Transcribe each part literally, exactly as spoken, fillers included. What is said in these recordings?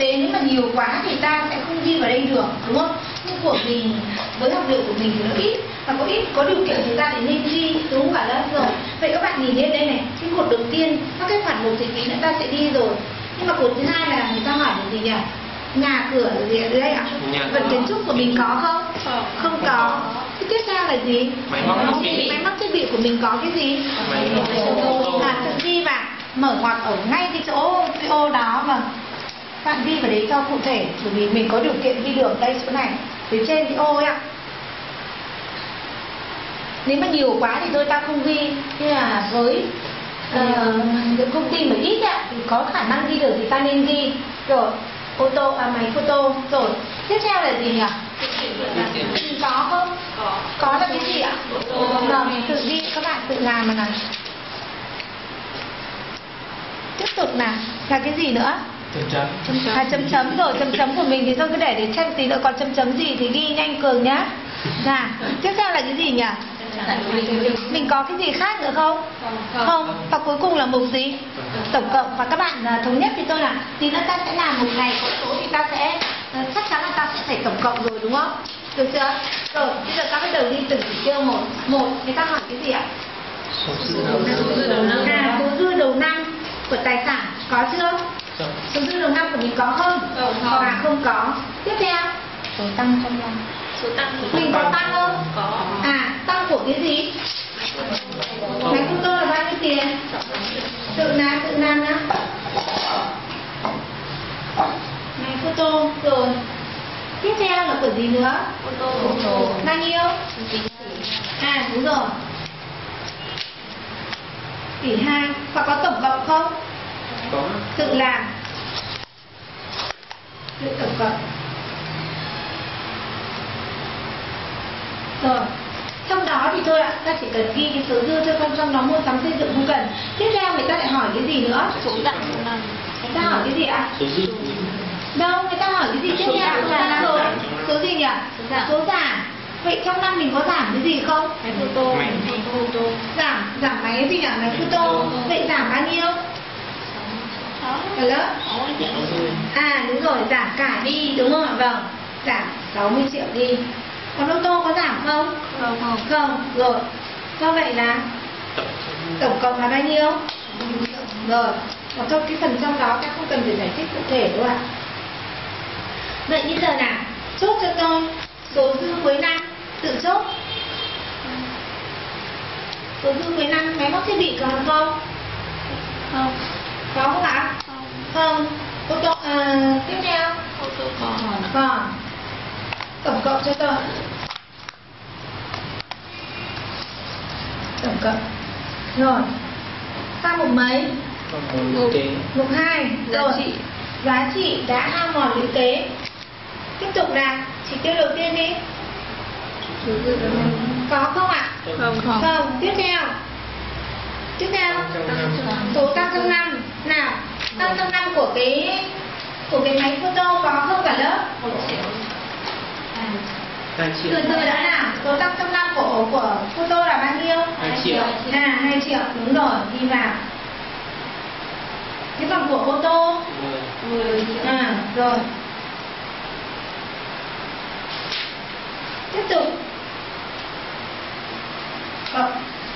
tế nếu mà nhiều quá thì ta sẽ không ghi vào đây được, đúng không? Nhưng của mình với học liệu của mình thì nó ít, và có ít có điều kiện thì ta lại nên ghi, đúng không cả lớp rồi. Vậy các bạn nhìn lên đây này, cái cột đầu tiên các cái khoản một thì tí nữa ta sẽ đi rồi, nhưng mà cột thứ hai là người ta hỏi là gì nhỉ? Nhà cửa là gì ở đây ạ? Vật kiến trúc của mình có không? Không, không có. Cái tiếp theo là gì? Máy móc thiết bị. Máy móc thiết bị của mình có cái gì? Máy móc là tự ghi vào, mở ngoặc ở ngay cái chỗ cái ô đó mà bạn ghi vào đấy cho cụ thể, bởi vì mình có điều kiện ghi được đây chỗ này phía trên cái ô ấy ạ. Nếu mà nhiều quá thì thôi ta không ghi, nhưng mà với uh, công ty mà ít ạ thì có khả năng ghi được thì ta nên ghi. Rồi ô tô, à, máy photo. Rồi tiếp theo là gì nhỉ? Có không? Có. Có là cái gì ạ? Vâng, tự ghi, các bạn tự làm mà nào. Tiếp tục nào, là cái gì nữa? Chấm chấm. À, chấm chấm rồi, chấm chấm của mình thì thôi cứ để để xem tí nữa, còn chấm chấm gì thì ghi nhanh Cường nhá. Nào, tiếp theo là cái gì nhỉ? Mình có cái gì khác nữa không? Không. Không. Và cuối cùng là mục gì? Tổng cộng. Và các bạn uh, thống nhất thì tôi là tí nữa ta sẽ làm một ngày có số thì ta sẽ uh, chắc chắn là ta sẽ phải tổng cộng rồi, đúng không? Được chưa? Rồi bây giờ ta bắt đầu đi từng chỉ tiêu một. Một người ta hỏi cái gì ạ? Số dư đầu năm. À, số dư đầu năm của tài sản có chưa? Số dư đầu năm của mình có không? Không. À, không có. Tiếp theo số tăng trong năm. Số tăng mình có tăng không? Có. À, tăng của cái gì? Máy photo là bao nhiêu tiền? Tự làm, tự làm nhá. Máy photo. Rồi tiếp theo là của gì nữa? Photo. Bao nhiêu? À, đúng rồi, tỷ hai. Và có tổng cộng không? Có. Tự làm, tự tổng cộng. Rồi trong đó thì thôi ạ, ta chỉ cần ghi cái số dư thôi, không trong đó mua sắm xây dựng không cần. Tiếp theo người ta lại hỏi cái gì nữa? Số giảm. Người ta hỏi cái gì ạ? Số dư. Đâu, người ta hỏi cái gì tiếp theo? Là số số gì nhỉ? Số giảm. Vậy trong năm mình có giảm cái gì không? Máy photo. Máy photo. Giảm, giảm máy gì nhỉ? Máy photo. Vậy giảm bao nhiêu? Ở lớp. À đúng rồi, giảm cả đi, đúng không ạ? Vâng, giảm sáu mươi triệu đi. Còn ô tô có giảm không? Không. Không. Không. Rồi. Do vậy là tổng cộng là bao nhiêu? Rồi. Và thôi cái phần trong đó các không cần phải giải thích cụ thể đâu ạ. Vậy bây giờ nào, chốt cho tôi số dư cuối năm, tự chốt. Số dư cuối năm máy móc thiết bị còn không? Không. Có không ạ? Không. Không. Ô tô, à, tiếp theo? Ô tô còn. Còn. Tổng cộng cho tôi. Tổng cộng. Rồi. Sang mục mấy? Mục Mục hai. Rồi. Giá trị. Giá trị đã hao mòn lũy kế. Tiếp tục là chỉ tiêu đầu tiên đi. Có không ạ? Không. Không. Không. Tiếp theo. Tiếp theo. Số tăng trong năm. Nào, tăng trong năm của cái của cái máy photo có không cả lớp? Một triệu. hai triệu. Từ từ đã nào, số tăng trong năm của của photo là bao nhiêu? hai triệu. À, hai triệu, đúng rồi, đi vào. Cái phần của ô tô mười triệu. À, rồi. Tiếp tục. Cộng.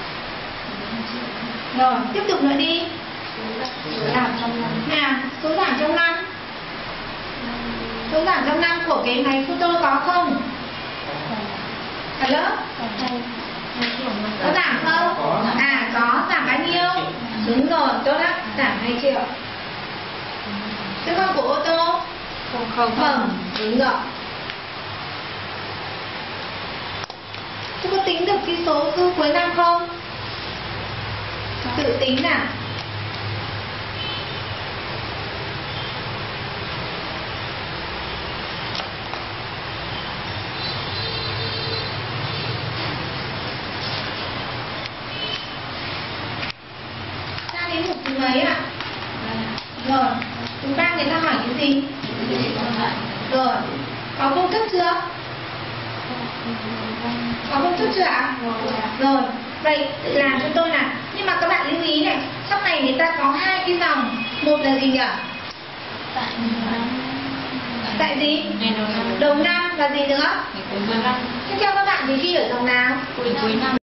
Rồi, tiếp tục nữa đi. Số giảm trong năm. À, số giảm trong năm. Số giảm trong năm của cái máy photo có không? Ở lớp? Có giảm không? À, có. Giảm bao nhiêu? Đúng rồi, tốt lắm. Giảm hai triệu. Thế còn của ô tô? Không, không. Không, đúng rồi. Thế có tính được cái số dư cuối năm không? Tự tính nào. Sang đến mục thứ mấy ạ? Rồi, thứ ba người ta hỏi cái gì? Rồi, có công thức chưa? Có công thức chưa ạ? Rồi, vậy tự làm cho tôi nào. Nhưng mà các bạn lưu ý này, trong này người ta có hai cái dòng. Một là gì nhỉ? Tại gì? Ngày đầu năm. Đầu năm và gì nữa? Ngày cuối năm. Thế theo các bạn thì ghi ở dòng nào? Cuối cuối năm.